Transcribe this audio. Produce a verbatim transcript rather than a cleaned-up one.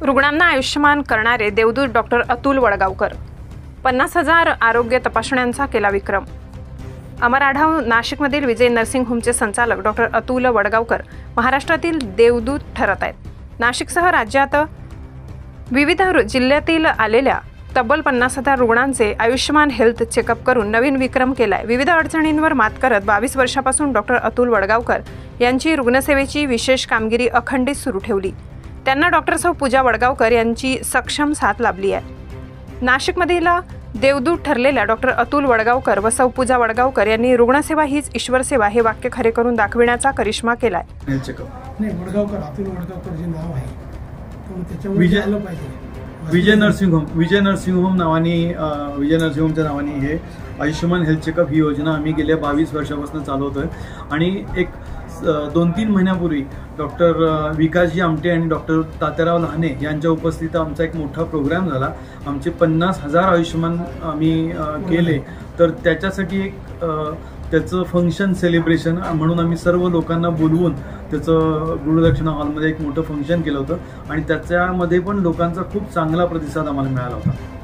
रुग्णांना आयुष्यमान करणारे देवदूत डॉक्टर अतुल वडगावकर। पन्नास हजार आरोग्य तपासण्यांचा केला विक्रम। अमर आढाव नाशिकमधील विजय नर्सिंग होमचे संचालक डॉक्टर अतुल वडगावकर महाराष्ट्रातील देवदूत ठरत आहेत। नाशिकसह राज्यात विविध जिल्ह्यातील आलेल्या तब्बल पन्नास हजार रुग्णांचे आयुष्यमान हेल्थ चेकअप करून नवीन विक्रम केलाय। विविध अडचणींवर मात करत बावीस वर्षापासून डॉक्टर अतुल वडगावकर यांची रुग्णसेवेची विशेष कामगिरी अखंडित सुरू ठेवली। त्यांना डॉक्टर सौ पूजा वडगावकर यांची सक्षम साथ लाभली आहे। नाशिकमधील देवदूत ठरलेल्या डॉक्टर अतुल वडगावकर व सौ पूजा वडगावकर यांनी रुग्णसेवा हीच ईश्वर सेवा हे वाक्य खरे करून दाखविण्याचा करिश्मा केलाय। नाही, वडगावकर अतुल वडगावकर जे नाव आहे त्याच्यावर विजय आलं पाहिजे। Vijay nursing home Vijay nursing home नावाने विजय नर्सिंग होमच्या नावाने हे आयुष्यमान हेल्थ चेकअप ही योजना आम्ही गेल्या बावीस वर्षापासून चालवतोय। आणि एक दोन तीन महिन्यापूर्वी डॉक्टर विकासजी आमटे आणि डॉक्टर तात्याराव लहाने यांच्या उपस्थितीत आमचा एक मोठा प्रोग्राम झाला। आमचे पन्नास हजार आयुष्यमान आम्ही केले। तर त्याच्यासाठी एक त्याचं फंक्शन सेलिब्रेशन म्हणून आम्ही सर्व लोकांना बोलवून त्याचं गुरुदक्षिणा हॉलमध्ये एक मोठं फंक्शन केलं होतं आणि त्याच्यामध्ये पण लोकांचा खूप चांगला प्रतिसाद आम्हाला मिळाला होता।